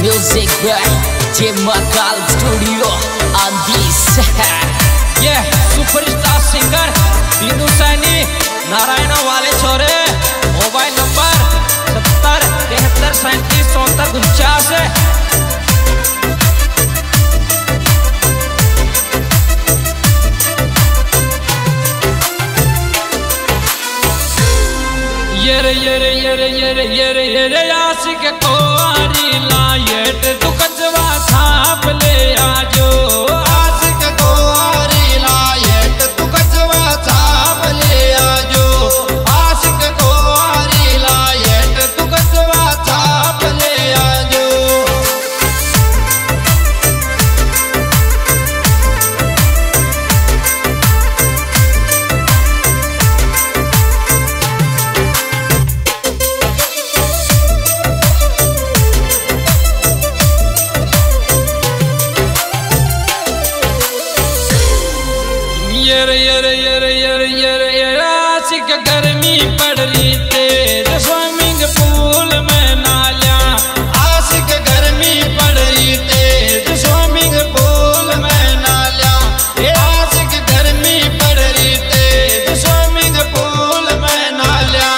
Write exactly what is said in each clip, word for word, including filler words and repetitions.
Music by Jemakal Studio on this. Yeah, superstar singer Dinu Saini Narayan वाले छोरे। Mobile number सत्तर तिहत्तर सैंतीस चौहत्तर उनचास। ये रे ये रे ये रे ये रे ये रे ये रे आशिक को आरी लायट तू कचवा छाप ले आजो। आशिक को आरी लायट तू कचवा छाप ले आजो। आशिक को आरी लायट तू कचवा छाप ले आजो। ये रे ये रे ये रे ये रे ये रे ये रे आशिक गर्मी पड़ रही तेज स्विमिंग पूल में नालिया। आशिक गर्मी पड़ रही तेज स्विमिंग पूल में नालिया। आशिक गर्मी पड़ रही तेज स्विमिंग पूल में नालिया।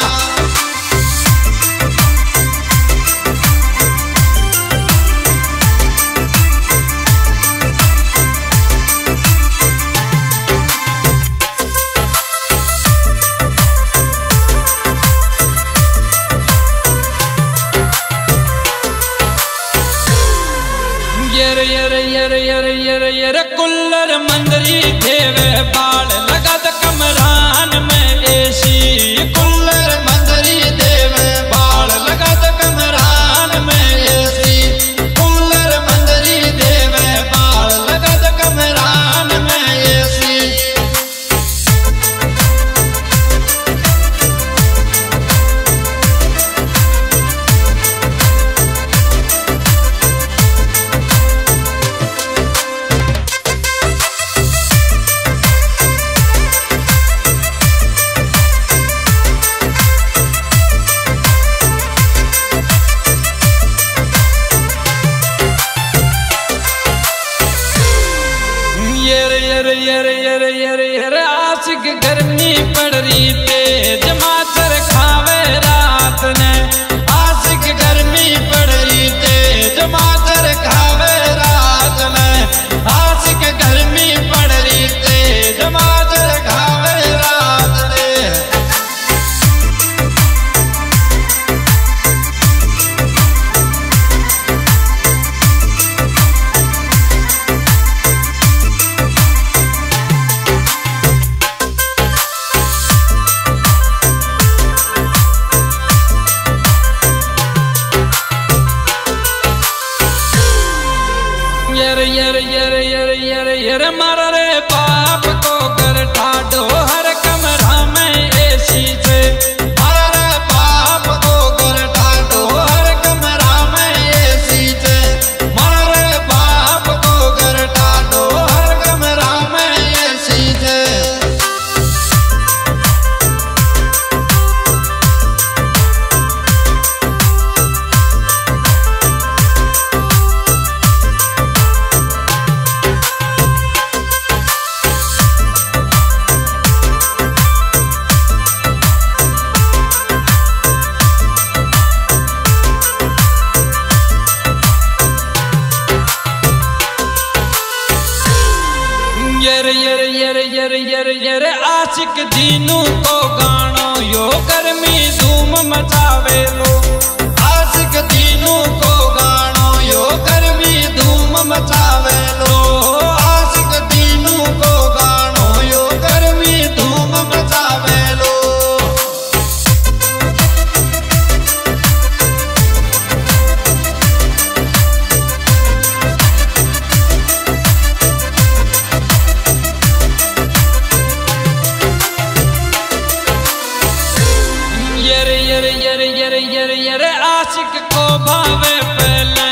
ये रे ये रे ये रे ये रे ये रे ये रे कुल्लर मंदरी देवे बाल लगा द कमरान में एसी। कुल्लर मंदरी देवे बाल लगा द कमरान में एसी। कुल्लर मंदरी देवे बाल लगा द कमरान में एसी। ये रे ये रे ये रे ये रे ये रे ये रे आशिक गर्मी पड़ रही तेज माचर खावे रात ने। आशिक गर्मी पड़ रही तेज माचर खावे रात में। आशिक गर्मी पड़ रही तेज माचर खावे रात में। ये रे ये रे ये रे ये रे ये रे ये रे मारा रे बाप को कर ठाडो हर कमरा में एसी से। मारा रे बाप को कर ठाडो हर कमरा में एसी से। मारा रे बाप को कर ठाडो हर कमरा में एसी से। ये रे ये रे ये रे ये रे ये रे ये रे आशिक दीनू को गानो यो गर्मी धूम मचावे लो। आशिक दीनू को गानो यो गर्मी धूम मचावे लो। आशिक दीनू को गानो यो गर्मी धूम मचावे लो। ये रे ये रे ये रे ये रे ये रे ये रे आशिक को भावे पहले